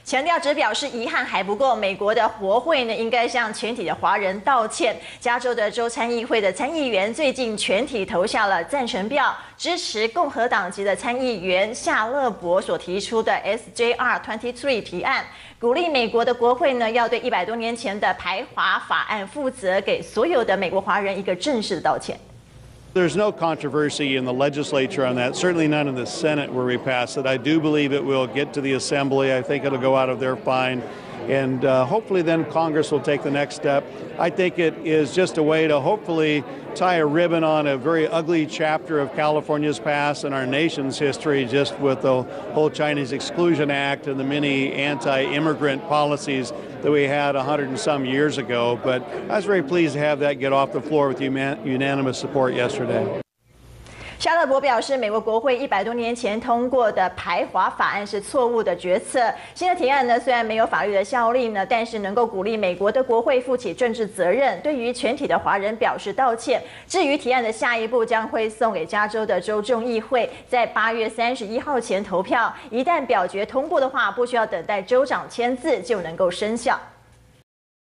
强调只表示遗憾还不够，美国的国会呢应该向全体的华人道歉。加州的州参议会的参议员最近全体投下了赞成票，支持共和党籍的参议员夏勒伯所提出的 SJR23 提案，鼓励美国的国会呢要对100多年前的排华法案负责，给所有的美国华人一个正式的道歉。 There's no controversy in the legislature on that, certainly not in the Senate where we pass it. I do believe it will get to the Assembly. I think it'll go out of there fine. And hopefully then Congress will take the next step. I think it is just a way to hopefully tie a ribbon on a very ugly chapter of California's past and our nation's history, just with the whole Chinese Exclusion Act and the many anti-immigrant policies that we had 100 and some years ago. But I was very pleased to have that get off the floor with unanimous support yesterday. 夏勒伯表示，美国国会100多年前通过的排华法案是错误的决策。新的提案呢，虽然没有法律的效力呢，但是能够鼓励美国的国会负起政治责任，对于全体的华人表示道歉。至于提案的下一步，将会送给加州的州众议会，在8月31号前投票。一旦表决通过的话，不需要等待州长签字就能够生效。